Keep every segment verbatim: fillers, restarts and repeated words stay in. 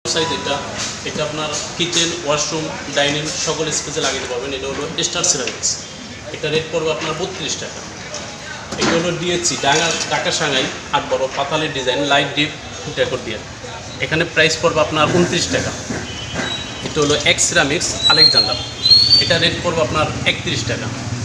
Size এটা এটা আপনার কিচেন ওয়াশরুম ডাইনিং সকল স্পেসে লাগিয়ে পারবেন। এটা হলো স্টার সিরামিক্স, এটা রেট পড়বে আপনার বত্রিশ টাকা। এটা হলো ডিএসসি ডাঙ্গা ঢাকা সাঙ্গাই আট বড় পাতালের ডিজাইন লাইট ডিপ ডেকোর দিয়ে, এখানে প্রাইস পড়বে আপনার উনত্রিশ টাকা। এটা হলো এক্স সিরামিক্স আলেকজান্ডার, এটা রেট পড়বে আপনার একত্রিশ টাকা।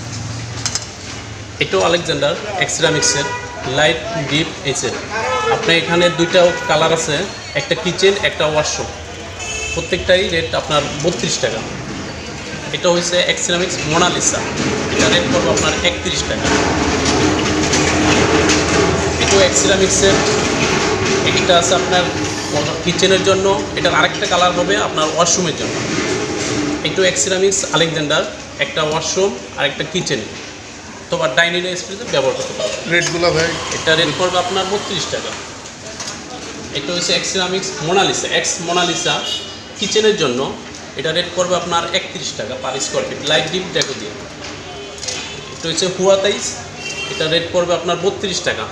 এটাও আলেকজান্ডার এক্স সিরামিক্সের লাইট ডিপ এইচের, আপনার এখানে দুইটা কালার আছে, একটা কিচেন একটা ওয়াশরুম, প্রত্যেকটাই রেট আপনার বত্রিশ টাকা। এটা হচ্ছে এক্স সিরামিক্স মোনালিসা, এটা রেট পড়বে আপনার একত্রিশ টাকা। এটাও এক্স সিরামিক্সের, একটা আছে আপনার কিচেনের জন্য, এটার আরেকটা কালার হবে আপনার ওয়াশরুমের জন্য। এটাও এক্স সিরামিক্স আলেকজান্ডার, একটা ওয়াশরুম আর একটা কিচেন অথবা ডাইনিং স্পেসে ব্যবহার করতে পারবেন। রেটগুলো ভাই এটা রেট পড়বে আপনার বত্রিশ টাকা। এটা হচ্ছে X ceramics Mona Lisa, X Mona Lisa কিচেনের জন্য, এটা রেট পড়বে আপনার একত্রিশ টাকা per square feet light deep deco দিয়ে। এটা হচ্ছে হুয়াতাইস, এটা রেট পড়বে আপনার বত্রিশ টাকা।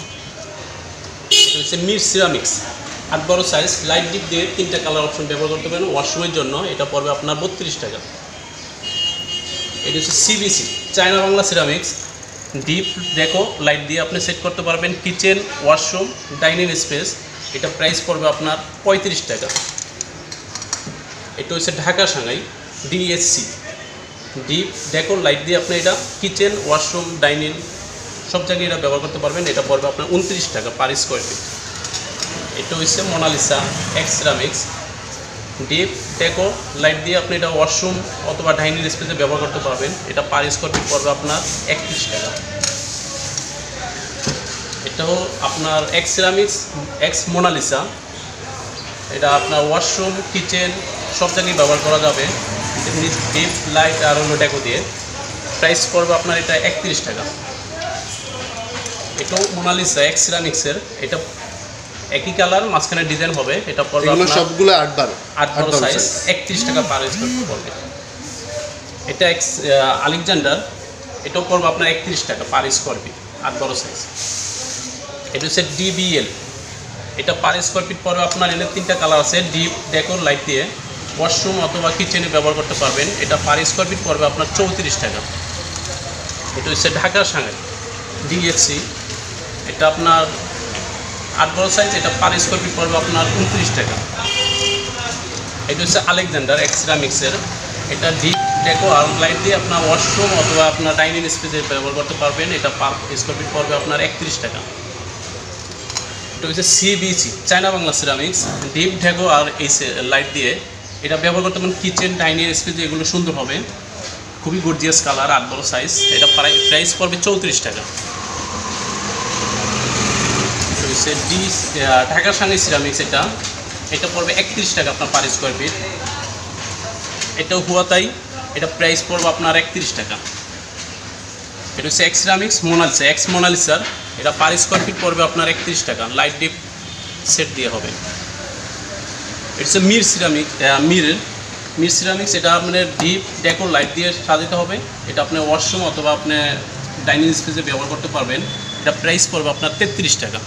এটা হচ্ছে মির সিরামিক্স আট বড় সাইজ লাইট ডিপ দিয়ে তিনটা কালার অপশন ব্যবহার করতে পারেন ওয়াশরুমের জন্য, এটা পড়বে আপনার বত্রিশ টাকা। এটা হচ্ছে CBC China Bangla ceramics deep deco light দিয়ে আপনি সেট করতে পারবেন কিচেন ওয়াশরুম ডাইনিং স্পেস, এটা প্রাইস পড়বে আপনার পঁয়ত্রিশ টাকা। এটা হচ্ছে Dhaka Shanghai DSC deep deco light দিয়ে আপনি এটা কিচেন ওয়াশরুম ডাইনিং সব জায়গায় এটা ব্যবহার করতে পারবেন, এটা পড়বে আপনার উনত্রিশ টাকা পার স্কোয়ার ফিট। এটা হচ্ছে Mona Lisa X ceramics deep deco light দিয়ে আপনি এটা ওয়াশরুম অথবা ডাইনিং স্পেসে ব্যবহার করতে পারবেন, এটা পার স্কোয়ার ফিট পড়বে আপনার একত্রিশ টাকা। এটাও আপনার এক্স সিরামিক্স এক্স মোনালিসা, এটা আপনার ওয়াশরুম কিচেন সব জায়গায় ব্যবহার করা যাবে ডিপ লাইট আর অন্য ডেকো দিয়ে, প্রাইস পড়বে আপনার এটা একত্রিশ টাকা। এটাও মোনালিসা এক্স সিরামিক্সের, এটা একই কালার মাঝখানে ডিজাইন হবে, এটা পড়বে আপনার সবগুলো আট বার আট বড় সাইজ একত্রিশ টাকা পার স্কোয়ার ফিট পড়বে। এটা এক্স আলেকজান্ডার, এটাও পড়বে আপনার একত্রিশ টাকা পার স্কোয়ার ফিট আট বড় সাইজ। এটা হচ্ছে ডিবিএল, এটা পার স্কোয়ার ফিট পড়বে আপনার এনে তিনটা কালার আছে ডিপ ডেকোর লাইট দিয়ে ওয়াশরুম অথবা কিচেনে ব্যবহার করতে পারবেন, এটা পার স্কোয়ার ফিট পড়বে আপনার চৌত্রিশ টাকা। এটা হচ্ছে ঢাকা সাঙ্গাই ডিএসসি, এটা আপনার আট বড় সাইজ, এটা পার স্কোয়ার ফিট পড়বে আপনার উনত্রিশ টাকা। এটা হচ্ছে আলেকজান্ডার এক্স সিরামিক্সের, এটা ডিপ ডেকো আর লাইট দিয়ে আপনার ওয়াশরুম অথবা আপনার ডাইনিং স্পেসে ব্যবহার করতে পারবেন, এটা পার স্কোয়ার ফিট পড়বে আপনার একত্রিশ টাকা। এটা হচ্ছে CBC China Bangla ceramics deep deco আর এই লাইট দিয়ে এটা ব্যবহার করতে পারেন কিচেন ডাইনিং স্পেসে, এগুলো সুন্দর হবে, খুবই গর্জিয়াস কালার আট বড় সাইজ, এটা প্রাইস পড়বে চৌত্রিশ টাকা। ডি ঢাকার সাঙ্গাই সিরামিক্স, এটা এটা পড়বে একত্রিশ টাকা আপনার পার স্কোয়ার ফিট। এটাও হুয়াতাই, এটা প্রাইস পড়বে আপনার একত্রিশ টাকা। এটা হচ্ছে এক্স সিরামিক্স মোনালিসা এক্স মোনালিসার, এটা পার স্কোয়ার ফিট পড়বে আপনার একত্রিশ টাকা লাইট ডিপ সেট দিয়ে হবে। এটা হচ্ছে মির সিরামিক মির মির সিরামিক্স, এটা আপনার ডিপ ডেকোর লাইট দিয়ে সাজাতে হবে, এটা আপনি ওয়াশরুম অথবা আপনি ডাইনিং স্পেসে ব্যবহার করতে পারবেন, এটা প্রাইস পড়বে আপনার তেত্রিশ টাকা।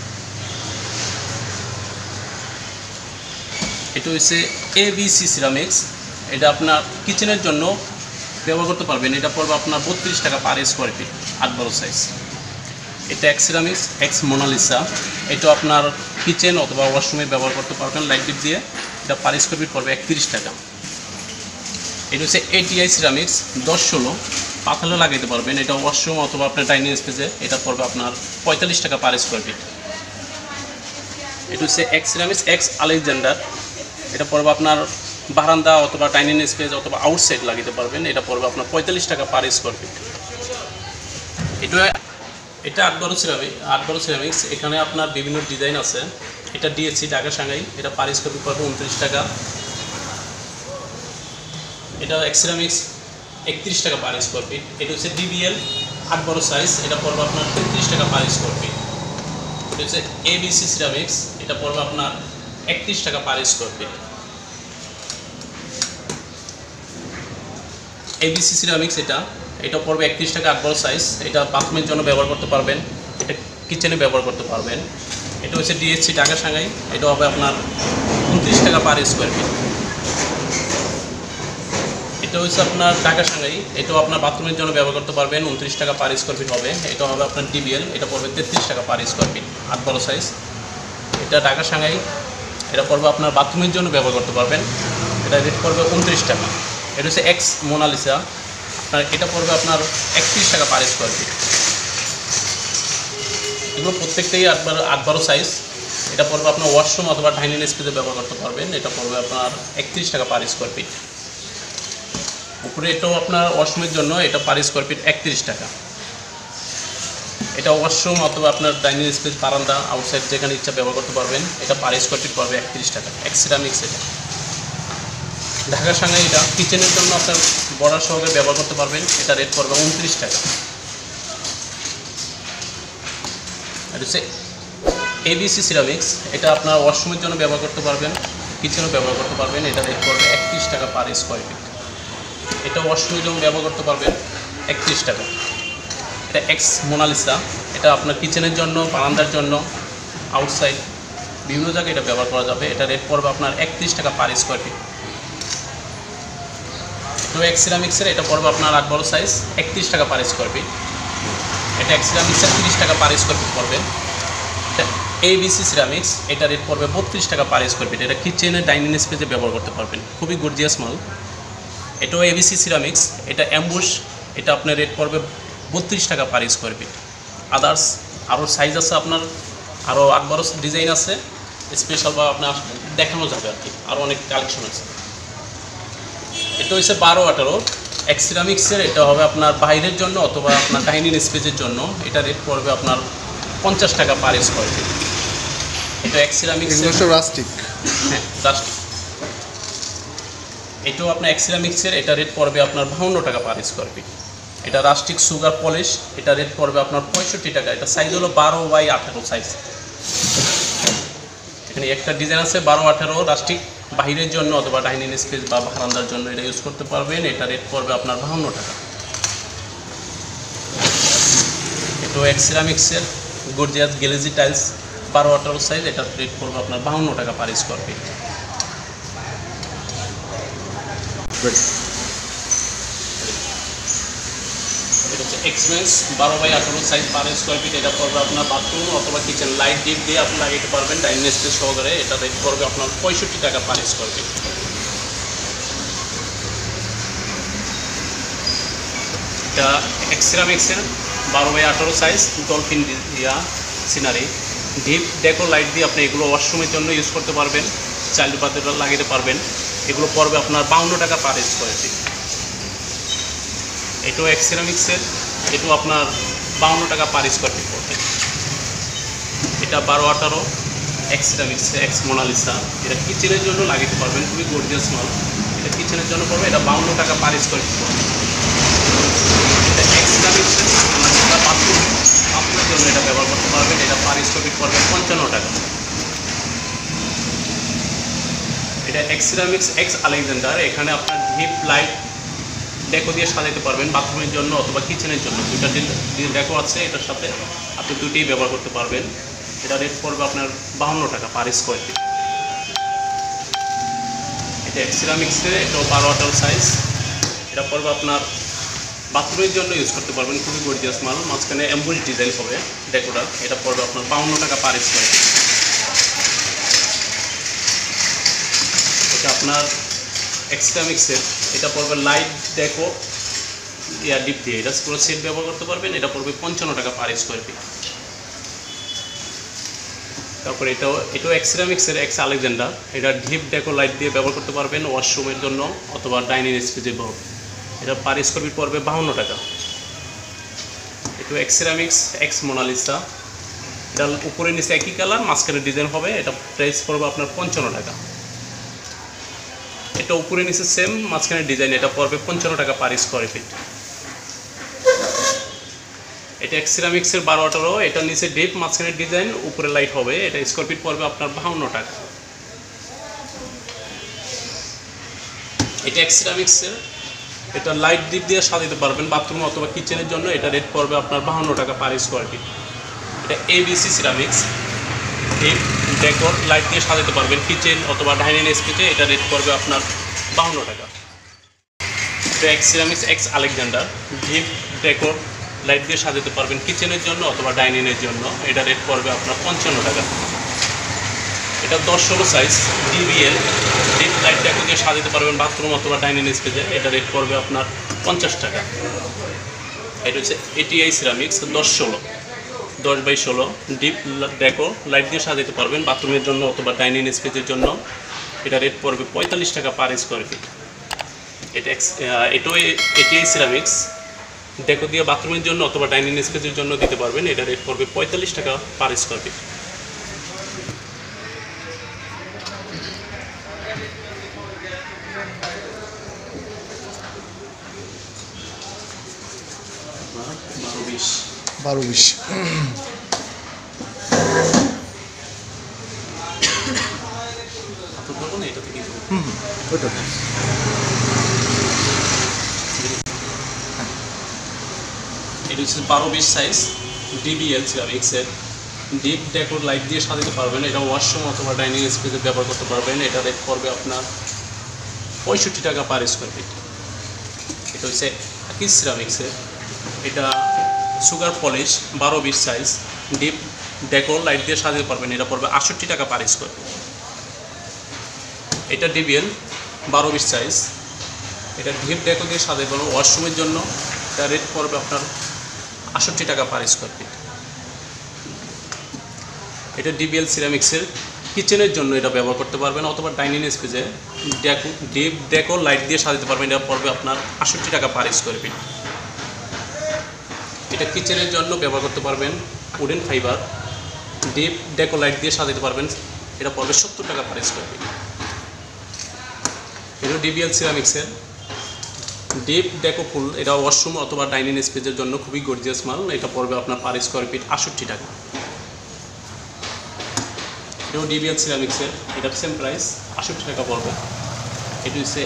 এটা হচ্ছে এবিসি সিরামিক্স, এটা আপনার কিচেনের জন্য ব্যবহার করতে পারবেন, এটা পড়বে আপনার বত্রিশ টাকা পার স্কোয়ার ফিট আট বড় সাইজ। এটা এক্স সিরামিক্স এক্স মোনালিসা, এটা আপনার কিচেন অথবা ওয়াশরুমে ব্যবহার করতে পারবেন লাইট ডিপ দিয়ে, এটা পার স্কোয়ার ফিট পড়বে একত্রিশ টাকা। এটা হচ্ছে এটিআই সিরামিক্স দশ ষোলো পাথরে লাগাইতে পারবেন, এটা ওয়াশরুম অথবা আপনার ডাইনিং স্পেসে, এটা পড়বে আপনার পঁয়তাল্লিশ টাকা পার স্কোয়ার ফিট। এটা হচ্ছে এক্স সিরামিক্স এক্স আলেকজান্ডার, এটা পড়বে আপনার বারান্দা অথবা ডাইনিং স্পেস অথবা আউটসাইড লাগাতে পারবেন, এটা পড়বে আপনার পঁয়তাল্লিশ টাকা পার স্কোয়ার ফিট। এটা এটা আট বড় সিরামিক আট বড় সিরামিক্স, এখানে আপনার বিভিন্ন ডিজাইন আছে, এটা ডিএসসি ঢাকা সাঙ্গাই, এটা পার স্কোয়ার ফিট পড়বে উনত্রিশ টাকা। এটা এক্স সিরামিক্স একত্রিশ টাকা পার স্কোয়ার ফিট। এটা হচ্ছে ডিবিএল আট বড় সাইজ, এটা পড়বে আপনার তেত্রিশ টাকা পার স্কোয়ার ফিট। এটা হচ্ছে এবিসি সিরামিক্স, এটা পড়বে আপনার একত্রিশ টাকা per square feet. ABC ceramics, এটা এটা পড়বে একত্রিশ টাকা আট বড় সাইজ, এটা বাথরুমের জন্য ব্যবহার করতে পারবেন, এটা কিচেনে ব্যবহার করতে পারবেন। এটা হচ্ছে ডিএসসি ঢাকা সাঙ্গাই, এটা হবে আপনার উনত্রিশ টাকা পার স্কোয়ার ফিট। এটা হচ্ছে আপনার ঢাকা সাংহাই, এটাও আপনার বাথরুমের জন্য ব্যবহার করতে পারবেন, উনত্রিশ টাকা পার স্কোয়ার ফিট হবে। এটা হবে আপনার ডিবিএল, এটা পড়বে তেত্রিশ টাকা পার স্কোয়ার ফিট, আট বড় সাইজ। এটা ঢাকা সাংহাই, এটা পড়বে আপনার বাথরুমের জন্য ব্যবহার করতে পারবেন, এটা রেট পড়বে উনত্রিশ টাকা। এটা হচ্ছে এক্স মোনালিসা, আপনার এটা পড়বে আপনার একত্রিশ টাকা পার স্কোয়ার ফিট। এগুলো প্রত্যেকটাই আট বারো আট বারো সাইজ। এটা পড়বে আপনার ওয়াশরুম অথবা ডাইনিং স্পেসে ব্যবহার করতে পারবেন, এটা পড়বে আপনার একত্রিশ টাকা পার স্কোয়ার ফিট। উপরে এটাও আপনার ওয়াশরুমের জন্য, এটা পার স্কোয়ার ফিট একত্রিশ টাকা। এটা ওয়াশরুম অথবা আপনার ডাইনিং স্পেস, বারান্দা, আউটসাইড যেখানে ইচ্ছা ব্যবহার করতে পারবেন, এটা পার স্কোয়ার ফিট পড়বে একত্রিশ টাকা। এক্সিরামিক্স এটা ঢাকা সাংহাই, এটা কিচেনের জন্য আপনার বর্ডার সহকারে ব্যবহার করতে পারবেন, এটা রেট পড়বে উনত্রিশ টাকা। আর হচ্ছে এবিসি সিরামিক্স, এটা আপনার ওয়াশরুমের জন্য ব্যবহার করতে পারবেন, কিচেনও ব্যবহার করতে পারবেন, এটা রেট পড়বে একত্রিশ টাকা পার স্কোয়ার ফিট। এটা ওয়াশরুমের জন্য ব্যবহার করতে পারবেন একত্রিশ টাকা। এটা এক্স মোনালিসা, এটা আপনার কিচেনের জন্য, বারান্দার জন্য, আউটসাইড বিভিন্ন জায়গায় এটা ব্যবহার করা যাবে, এটা রেট পড়বে আপনার একত্রিশ টাকা পার স্কোয়ার ফিট। এটা এক্স সিরামিক্সের, এটা পড়বে আপনার আট বড় সাইজ, একত্রিশ টাকা পার স্কোয়ার ফিট। এটা এক্স সিরামিক্সের তিরিশ টাকা পার স্কোয়ার ফিট পড়বে। এটা এবিসি সিরামিক্স, এটা রেট পড়বে বত্রিশ টাকা পার স্কোয়ার ফিট। এটা কিচেনে ডাইনিং স্পেসে ব্যবহার করতে পারবেন, খুবই গর্জিয়াস মাল। এটাও এবিসি সিরামিক্স, এটা অ্যাম্বুশ, এটা আপনার রেট পড়বে বত্রিশ টাকা পার স্কোয়ার ফিট। আদার্স আরও সাইজ আছে আপনার, আরও আট বড় ডিজাইন আছে, স্পেশাল বা আপনার দেখানো যাবে আর কি, আরও অনেক কালেকশন আছে। এটা হচ্ছে বারো আঠারো এক্স সিরামিক্সের, এটা হবে আপনার বাইরের জন্য অথবা আপনার ডাইনিং স্পেসের জন্য, এটা রেট পড়বে আপনার পঞ্চাশ টাকা পার স্কোয়ার ফিট। এটা এক্স সিরামিক্স রাস্টিক, হ্যাঁ রাস্টিক। এটাও আপনার এক্স সিরামিক্সের, এটা রেট পড়বে আপনার বাহান্ন টাকা পার স্কোয়ার ফিট। এটা রাস্টিক সুগার পলিশ, এটা রেট পড়বে আপনার পঁয়ষট্টি টাকা। এটা সাইজ হলো বারো বাই আঠারো সাইজ। এখানে একটা ডিজাইন আছে বারো আঠারো রাস্টিক, বাহিরের জন্য অথবা ডাইনিং স্পেস বা বারান্দার জন্য এটা ইউজ করতে পারবেন, এটা রেট পড়বে আপনার বাহান্ন টাকা। এটাও এক্স সিরামিক্সের গর্জিয়াস গ্লেজি টাইলস, বারো আঠারো সাইজ, এটা রেট পড়বে আপনার বাহান্ন টাকা পার স্কোয়ার ফিট। এটা হচ্ছে এক্সপেন্স বারো বাই আঠারো সাইজ পার স্কোয়ার ফিট, এটা পড়বে আপনার বাথরুম অথবা কিচেন লাইট ডিপ দিয়ে আপনি লাগিয়ে পারবেন ডাইনিং স্পেস সহকারে, এটা রেট পড়বে আপনার পঁয়ষট্টি টাকা পার স্কোয়ার ফিট। এটা এক্স সিরামিক্সের বারো বাই আঠারো সাইজ ডলফিন ইয়া সিনারি, ডিপ ডেকো লাইট দিয়ে আপনি এগুলো ওয়াশরুমের জন্য ইউজ করতে পারবেন, চাইল্ড বাথরুমে লাগিয়ে পারবেন, এগুলো পড়বে আপনার বাউন্ন টাকা পার স্কোয়ার ফিট। এটাও এক্স সিরামিক্সের, এটাও আপনার বাউন্ন টাকা পার স্কোয়ার ফিট পড়বে। এটা বারো আঠারো এক্স সিরামিক্স এক্স মোনালিসা, এটা কিচেনের জন্য লাগিয়ে পারবেন, খুবই গর্জিয়াস মাল, এটা কিচেনের জন্য পড়বে, এটা বাউন্ন টাকা পার স্কোয়ার ফিট পড়বে। এটা এক্স সিরামিক্সের, বাথরুম আপনার জন্য এটা ব্যবহার করতে পারবেন, এটা পার স্কোয়ার ফিট পড়বে পঞ্চান্ন টাকা। এটা এক্স সিরামিক্স এক্স আলেকজান্ডার, এখানে আপনার ডিপ লাইট ডেকো দিয়ে সাজাতে পারবেন বাথরুমের জন্য অথবা কিচেনের জন্য, দুইটা ডেকো আছে, এটার সাথে আপনি দুইটাই ব্যবহার করতে পারবেন। এটা রেট পড়বে আপনার বাহান্ন টাকা পার স্কোয়ার ফিট। এটা এক্স সিরামিক্সের, এটাও বারো আঠারো সাইজ, এটা পড়বে আপনার বাথরুমের জন্য ইউজ করতে পারবেন, খুবই গর্জিয়াস মাল, মাঝখানে অ্যাম্বুশ ডিজাইন হবে ডেকোটা, এটা পড়বে আপনার বাহান্ন টাকা পার স্কোয়ার ফিট। এটা আপনার এক্স সিরামিক্সের, এটা পড়বে লাইট ডেকো ইয়া ডিপ দিয়ে, এটা পুরো সেট ব্যবহার করতে পারবেন, এটা পড়বে পঞ্চান্ন টাকা পার স্কোয়ার ফিট। তারপরে এটাও এটাও এক্স সিরামিক্সের এক্স আলেকজান্ডার, এটা ডিপ ডেকো লাইট দিয়ে ব্যবহার করতে পারবেন ওয়াশরুমের জন্য অথবা ডাইনিং স্পেসে ব্যবহার, এটা পার স্কোয়ার ফিট পড়বে বাহান্ন টাকা। এটাও এক্স সিরামিক্স এক্স মোনালিসা, এটা উপরে নিচে একই কালার, মাঝখানে ডিজাইন হবে, এটা প্রাইস পড়বে আপনার পঞ্চান্ন টাকা। এটা উপরে নিচে সেম, মাঝখানে ডিজাইন, এটা পড়বে পঞ্চান্ন টাকা পার স্কোয়ার ফিট। এটা এক্স সিরামিক্সের বারো আঠারো, এটা নিচে ডিপ, মাঝখানে ডিজাইন, উপরে লাইট হবে, এটা স্কোয়ার ফিট পড়বে আপনার বাহান্ন টাকা। এটা এক্স সিরামিক্সের, এটা লাইট ডিপ দিয়ে সাজাতে পারবেন বাথরুম অথবা কিচেনের জন্য, এটা রেট পড়বে আপনার বাহান্ন টাকা পার স্কোয়ার ফিট। এটা ABC ceramics, deep decor light দিয়ে সাজাতে পারবেন কিচেন অথবা ডাইনিং স্পেসে। এটা রেট পড়বে আপনার বাউন্ন টাকা। এটা X ceramics X Alexander deep decor light দিয়ে সাজাতে পারবেন কিচেনের জন্য অথবা ডাইনিংয়ের জন্য। এটা রেট পড়বে আপনার পঞ্চান্ন টাকা। এটা দশ ষোলো size DBL deep light deco দিয়ে সাজাতে পারবেন বাথরুম অথবা ডাইনিং স্পেসে। এটা রেট পড়বে আপনার পঞ্চাশ টাকা। এটা হচ্ছে এটিআই সিরামিক্স দশ ষোলো দশ বাই ষোলো ডিপ ডেকো লাইট দিয়ে সাজাতে পারবেন বাথরুমের জন্য অথবা ডাইনিং স্পেসের জন্য। এটা রেট পড়বে পঁয়তাল্লিশ টাকা পার স্কোয়ার ফিট। এটা এক্স এটাও এটিআই সিরামিক্স ডেকো দিয়ে বাথরুমের জন্য অথবা ডাইনিং স্পেসের জন্য দিতে পারবেন। এটা রেট পড়বে পঁয়তাল্লিশ টাকা পার স্কোয়ার ফিট। বারো বিশ বারো বিশ এটা থেকে হুম ওইটা এটা হচ্ছে বারো বিশ সাইজ ডিবিএল সিরামিক্সের ডিপ ডেকোর লাইট দিয়ে সাজাতে পারবেন। এটা ওয়াশরুম অথবা ডাইনিং স্পেসে ব্যবহার করতে পারবেন। এটা রেট পড়বে আপনার পঁয়ষট্টি টাকা পার স্কোয়ার ফিট। এটা হচ্ছে আকিস সিরামিক্সের এটা সুগার পলিশ বারো বিশ সাইজ ডিপ ডেকোর লাইট দিয়ে সাজাতে পারবেন। এটা পড়বে আটষট্টি টাকা পার স্কোয়ার ফিট। এটা ডিবিএল বারো বিশ সাইজ এটা ডিপ ডেকো দিয়ে সাজাতে পারবেন ওয়াশরুমের জন্য। এটা রেট পড়বে আপনার আটষট্টি টাকা পার স্কোয়ার ফিট। এটা ডিবিএল সিরামিক্সের কিচেনের জন্য এটা ব্যবহার করতে পারবেন অথবা ডাইনিং স্পেসে ডেকো ডিপ ডেকো লাইট দিয়ে সাজাতে পারবেন। এটা পড়বে আপনার আটষট্টি টাকা পার স্কোয়ার ফিট। এটা কিচেনের জন্য ব্যবহার করতে পারবেন wooden fibre deep deco light দিয়ে সাজাতে পারবেন। এটা পড়বে সত্তর টাকা পার স্কোয়ার ফিট। এটা ডিবিএল সিরামিক্সের ডিপ ডেকো ফুল এটা ওয়াশরুম অথবা ডাইনিং স্পেসের জন্য খুবই গর্জিয়াস মাল। এটা পড়বে আপনার পার স্কোয়ার ফিট আটষট্টি টাকা। এটাও ডিবিএল সিরামিক্সের এটা সেম প্রাইস আটষট্টি টাকা পড়বে। এটি হচ্ছে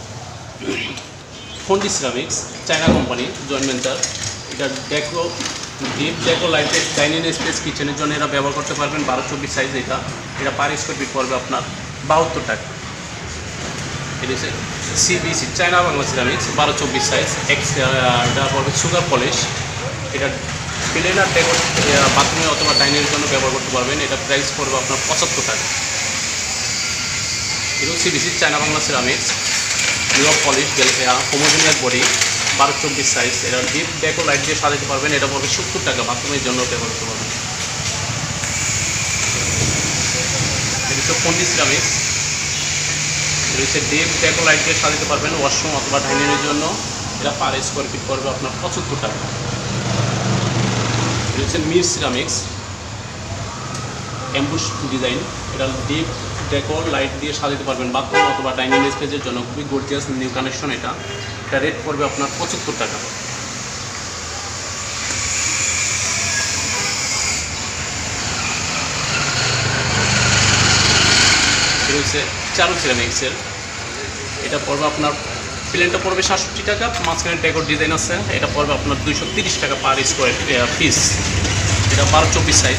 ফন্ডি ceramics China company joint venture. এটা ডেকো ডিপ ডেকো লাইটের ডাইনিং স্পেস কিচেনের জন্য এরা ব্যবহার করতে পারবেন। বারো চব্বিশ সাইজ এটা এটা পার স্কোয়ার ফিট পড়বে আপনার বাহাত্তর টাকা। এটা হচ্ছে সিবিসি চায়না বাংলা সিরামিক্স বারো চব্বিশ সাইজ এক্স এটা পড়বে সুগার পলিশ। এটা প্লেন আর ডেকো বাথরুমে অথবা ডাইনিংয়ের জন্য ব্যবহার করতে পারবেন। এটা প্রাইস পড়বে আপনার পঁচাত্তর টাকা। এটা CBC China Bangla ceramics New York polish homogeneous body বারো চব্বিশ সাইজ এটা ডিপ ডেকো লাইট দিয়ে সাজাতে পারবেন। এটা পড়বে সত্তর টাকা বাথরুমের জন্য ব্যবহার করতে পারবেন। এটা হচ্ছে ফন্ডি সিরামিক্স এটা হচ্ছে ডিপ ডেকো লাইট দিয়ে সাজাতে পারবেন ওয়াশরুম অথবা ডাইনিংয়ের জন্য। এটা পার স্কোয়ার ফিট পড়বে আপনার পঁচাত্তর টাকা। এটা হচ্ছে মির সিরামিক্স এমবুশ ডিজাইন এটা ডিপ ডেকো লাইট দিয়ে সাজাতে পারবেন বাথরুম অথবা ডাইনিং স্পেসের জন্য খুবই গর্জিয়াস নিউ কানেকশন। এটা এটা রেট পড়বে আপনার পঁচাত্তর টাকা। এটা হচ্ছে চারু সিরামিক্সের এটা পড়বে আপনার প্লেনটা পড়বে সাতষট্টি টাকা মাঝখানে ডেকোর ডিজাইন আছে। এটা পড়বে আপনার দুইশো তিরিশ টাকা পার স্কোয়ার পিস। এটা বারো চব্বিশ সাইজ।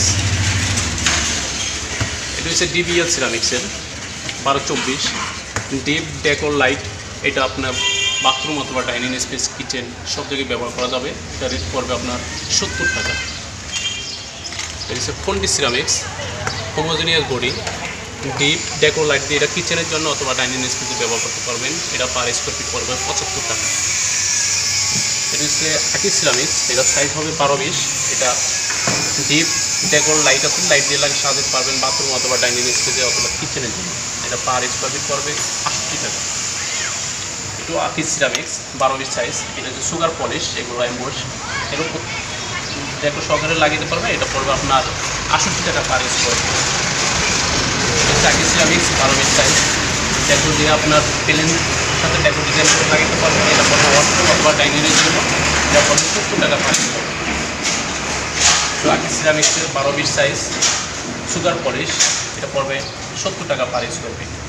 এটা হচ্ছে ডিবিএল সিরামিক্সের বারো চব্বিশ ডিপ ডেকোর লাইট এটা আপনার বাথরুম অথবা ডাইনিং স্পেস কিচেন সব জায়গায় ব্যবহার করা যাবে। এটা রেট পড়বে আপনার সত্তর টাকা। এটা হচ্ছে ফন্ডি ceramics homogeneous body deep decor light দিয়ে এটা কিচেনের জন্য অথবা ডাইনিং স্পেসে ব্যবহার করতে পারবেন। এটা পার স্কোয়ার ফিট পড়বে পঁচাত্তর টাকা। এটা হচ্ছে আকিস সিরামিক্স এটা সাইজ হবে বারো বিশ এটা ডিপ ডেকোর লাইট আছে লাইট দিয়ে লাগে সাজাতে পারবেন বাথরুম অথবা ডাইনিং স্পেসে অথবা কিচেনের জন্য। এটা পার স্কোয়ার ফিট পড়বে আটষট্টি টাকা। এটাও আকিস সিরামিক্স বারো বিশ সাইজ এটা হচ্ছে সুগার পলিশ এগুলো এমবোস এরকম ডেকো সহকারে লাগিয়ে দিতে পারবে। এটা পড়বে আপনার আটষট্টি টাকা পার স্কোয়ার ফিট। আকিস সিরামিক্স বারো বিশ সাইজ ডেকো দিয়ে আপনার প্লেন সাথে ডেকো ডিজাইন করে লাগাতে পারবেন। এটা পড়বে ওয়াশরুম অথবা ডাইনিংয়ের জন্য। এটা পড়বে সত্তর টাকা পার স্কোয়ার ফিট। তো আকিস সিরামিক্সের বারো বিশ সাইজ সুগার পলিশ এটা পড়বে সত্তর টাকা পার স্কোয়ার ফিট।